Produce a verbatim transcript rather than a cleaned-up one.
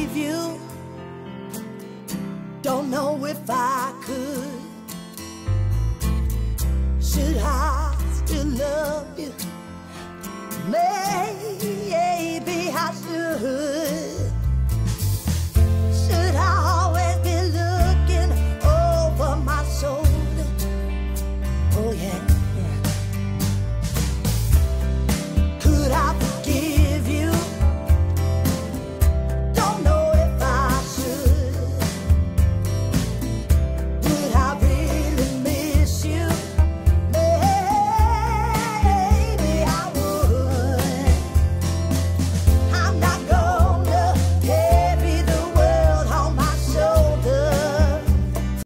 leave you. Don't know if I could. Should I still love you? Maybe I should.